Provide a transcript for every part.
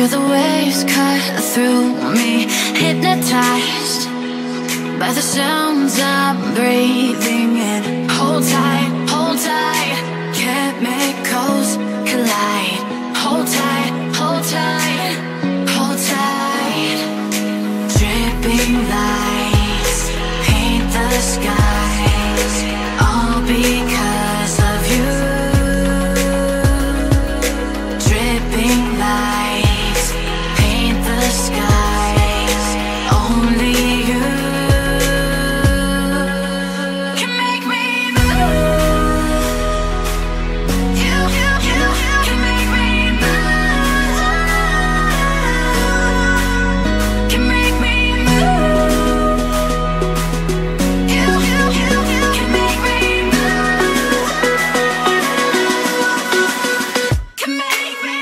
Feel the waves cut through me, hypnotized by the sounds I'm breathing in. Hold tight, chemicals collide. Hold tight, hold tight, hold tight. Dripping lights paint the skies, all because of you. Dripping lights paint the skies, only you can make me move. You can make me move. Can make me move. You can make me move. Can make me.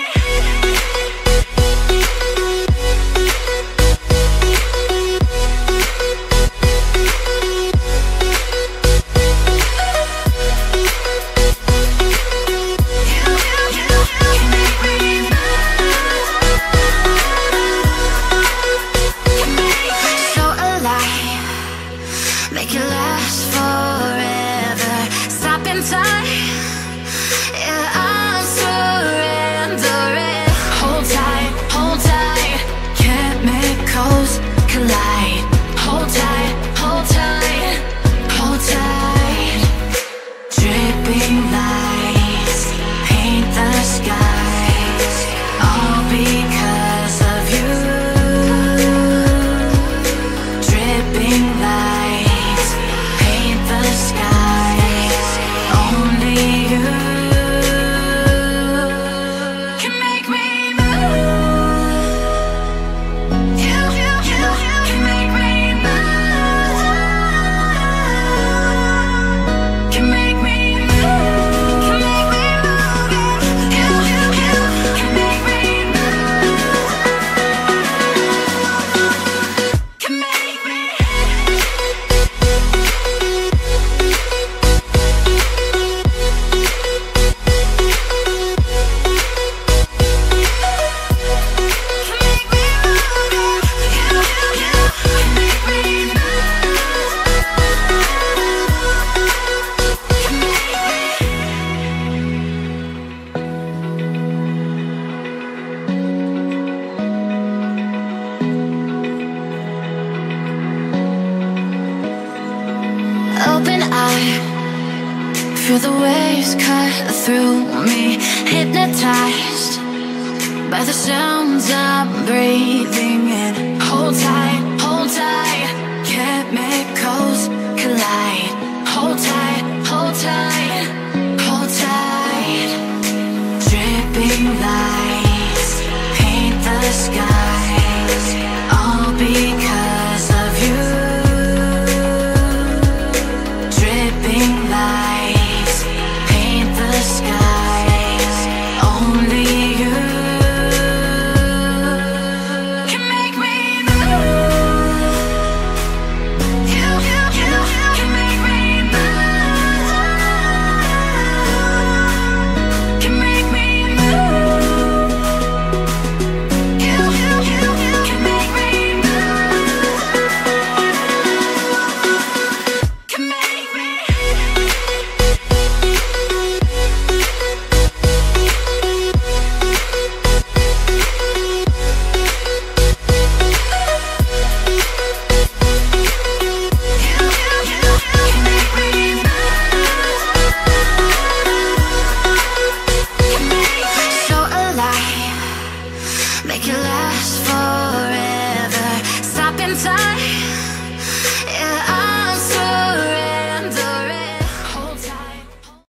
So alive, make it last forever. Stop in time, yeah, I'm surrendering. Hold tight, chemicals collide. Hold tight, hold tight, hold tight. Dripping lights paint the skies, all because of you. Dripping lights paint the skies, only you can make me move. You can make me move. Can make me move. Can make me move. You can make me move. Can make me. Open eye, feel the waves cut through me, hypnotized by the sounds I'm breathing in. Hold tight, chemicals collide. Hold tight, hold tight, hold tight. Dripping lights paint the skies, all because of you. Dripping lights paint the skies, only you can make me move. You can make me move. Can make me move. You can make me move. Can make me. So alive, make it last forever. Stop in time.